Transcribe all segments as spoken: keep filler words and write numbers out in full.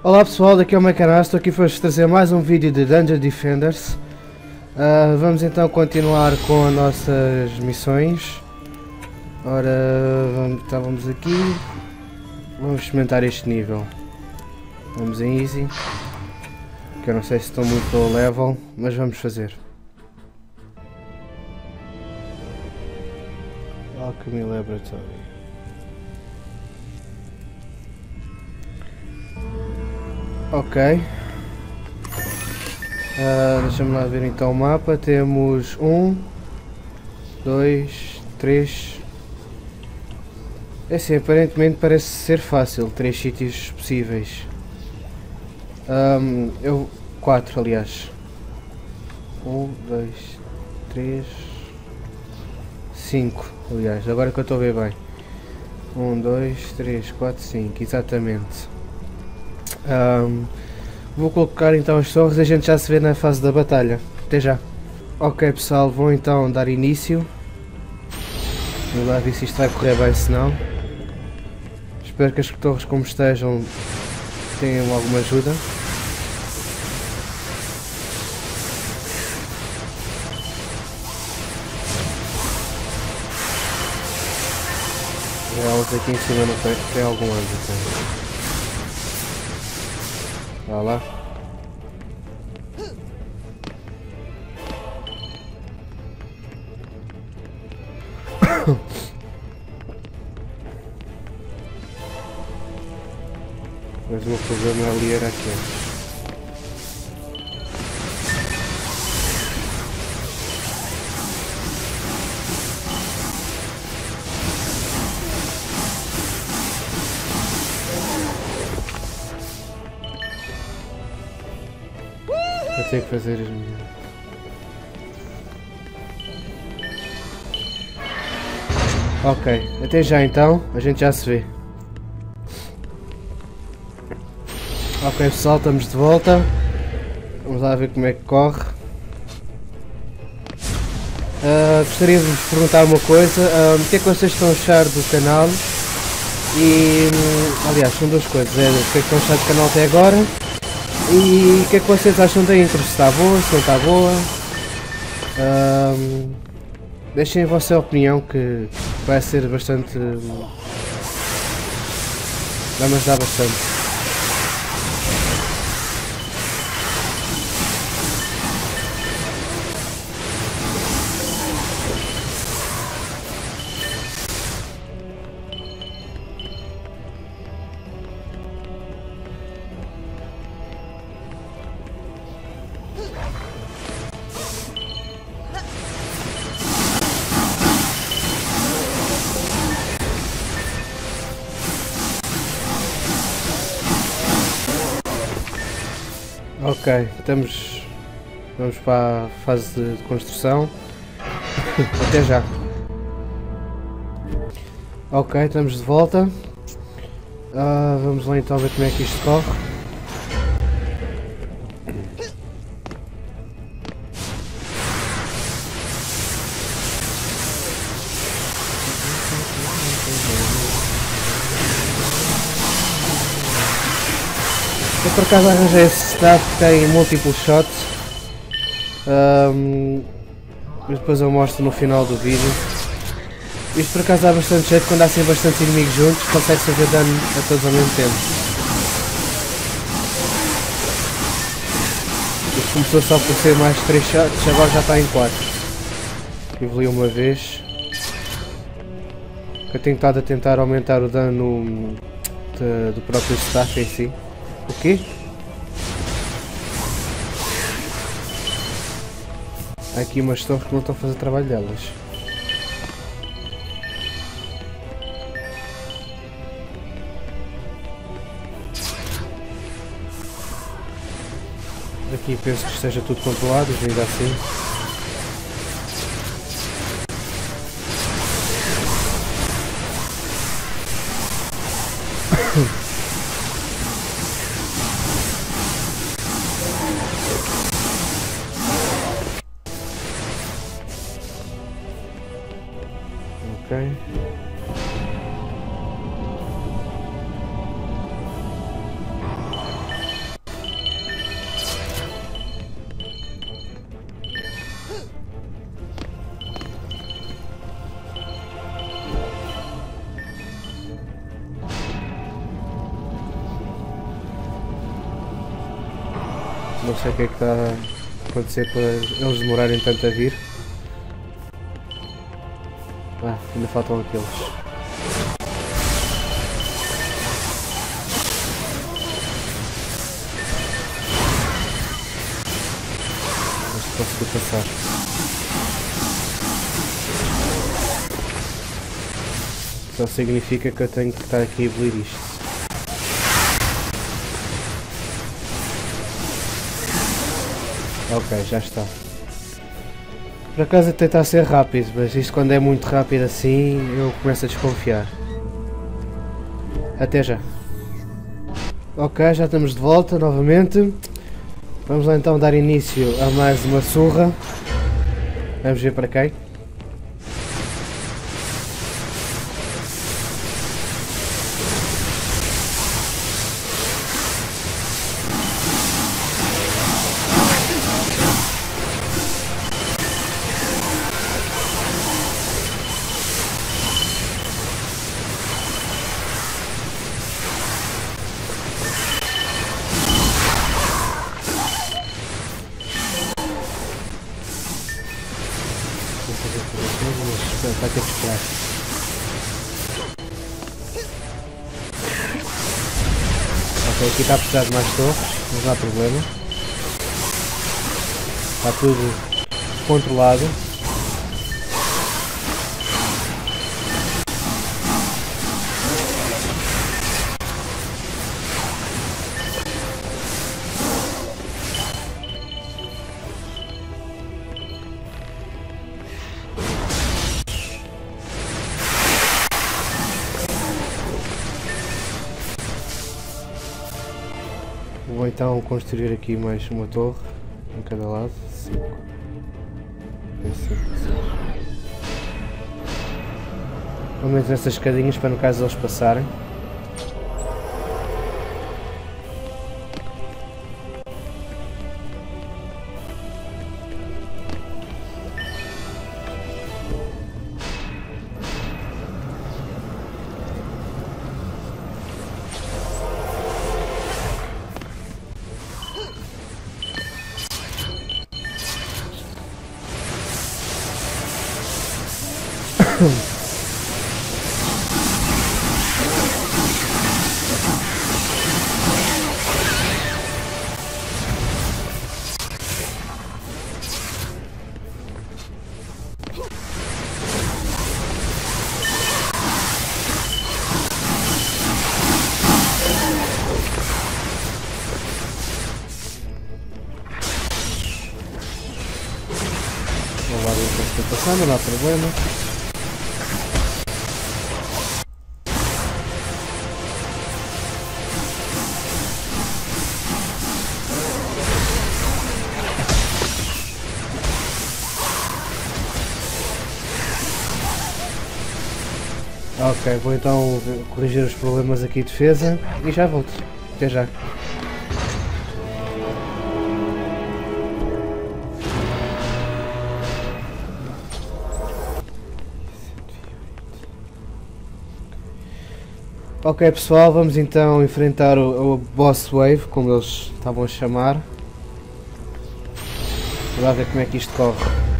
Olá pessoal, daqui é o meu canal, estou aqui para vos trazer mais um vídeo de Dungeon Defenders. Uh, vamos então continuar com as nossas missões. Ora, vamos, estávamos aqui, vamos experimentar este nível. Vamos em Easy, que eu não sei se estou muito low level, mas vamos fazer. Alchemy Laboratory. Ok, uh, deixa-me lá ver então o mapa. Temos um, dois, três. É assim, aparentemente parece ser fácil, três sítios possíveis. Um, eu, quatro aliás. Um, dois, três, cinco aliás, agora que eu estou a ver bem. Um, dois, três, quatro, cinco, exatamente. Um, vou colocar então as torres e a gente já se vê na fase da batalha. Até já. Ok pessoal, vou então dar início. Vamos lá ver se isto vai correr bem, se não. Espero que as torres como estejam tenham alguma ajuda. Elas aqui em cima não tem, tem algum ângulo também. Olha lá. Mas o meu problema ali era aquele. Eu tenho que fazer as minhas. Ok, até já então, a gente já se vê. Ok pessoal, estamos de volta. Vamos lá ver como é que corre. Uh, gostaria de vos perguntar uma coisa. Uh, o que é que vocês estão a achar do canal? E, um, aliás, são duas coisas. É, o que é que estão a achar do canal até agora? E o que é que vocês acham da intro? Se está boa, se não está boa? Um, deixem a vossa opinião, que vai ser bastante... vai-me ajudar bastante. Ok, estamos, vamos para a fase de construção. Até já. Ok, estamos de volta. Uh, vamos lá então ver como é que isto corre. Eu por acaso arranjei esse staff que tem múltiplos shots. Um, depois eu mostro no final do vídeo. Isto por acaso dá bastante jeito quando há assim bastantes inimigos juntos, consegue-se fazer dano a todos ao mesmo tempo. Isto começou só por ser mais três shots, agora já está em quatro. Evoluiu uma vez. Eu tenho estado a tentar aumentar o dano de, do próprio staff em si. O quê? Há aqui umas torres que não estão a fazer o trabalho delas. Aqui penso que esteja tudo controlado, ainda assim. Ok. Não sei o que é que está a acontecer para eles demorarem tanto a vir. Ah, ainda faltam aqueles. Acho que consegui passar. Só significa que eu tenho que estar aqui a abolir isto. Ok, já está. Por acaso até está a ser rápido, mas isto quando é muito rápido assim eu começo a desconfiar. Até já. Ok, já estamos de volta novamente. Vamos lá então dar início a mais uma surra. Vamos ver para quem. Vai ter que esperar. Ok, aqui está a precisar de mais torres, mas não há problema. Está tudo controlado. Vou então construir aqui mais uma torre em cada lado. cinco. Pelo menos nessas escadinhas para no caso eles passarem. Passando, não há problema. Ok, vou então corrigir os problemas aqui de defesa e já volto. Até já. Ok pessoal, vamos então enfrentar o, o Boss Wave, como eles estavam a chamar. Vamos lá ver como é que isto corre.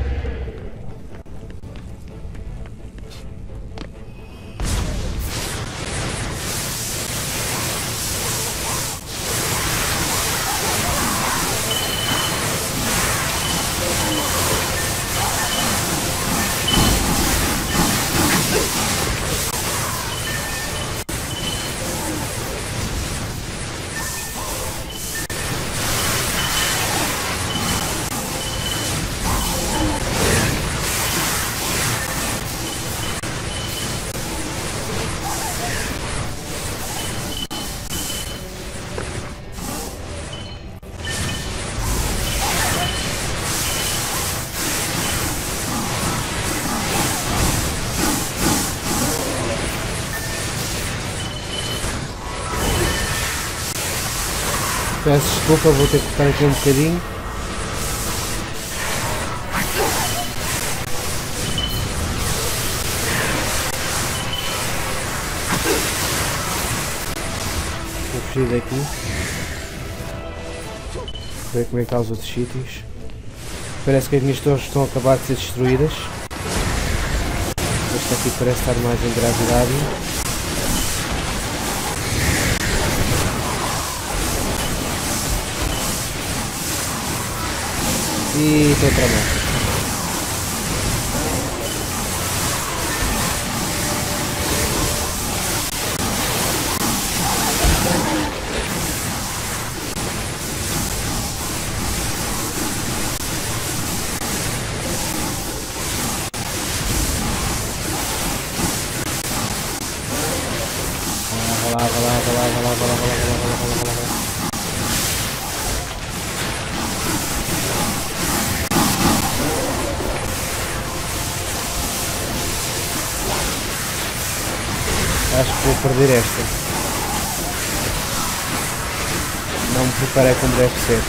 Peço desculpa, vou ter que ficar aqui um bocadinho. Vou fugir daqui. Ver como é que está os outros sítios. Parece que as minhas torres estão a acabar de ser destruídas. Este aqui parece estar mais em gravidade. E estou a tramar. Vai lá, vai lá, vai lá, vai lá, vai lá, vai lá, vai lá, vai lá, vai lá, vai lá. Acho que vou perder esta. Não me preparei como deve ser.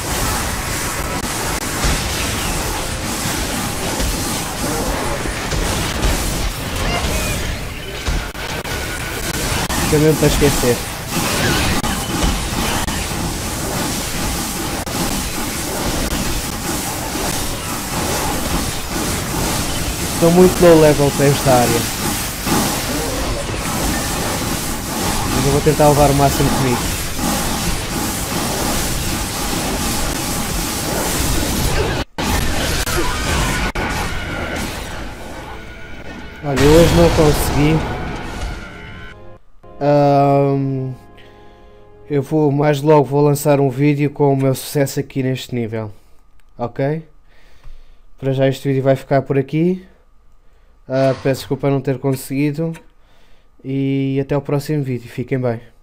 Fica mesmo para esquecer. Estou muito low level para esta área. Mas eu vou tentar levar o máximo comigo. Olha, hoje não consegui. Um, eu vou mais logo vou lançar um vídeo com o meu sucesso aqui neste nível. Ok? Para já este vídeo vai ficar por aqui. Uh, peço desculpa não ter conseguido. E até o próximo vídeo. Fiquem bem.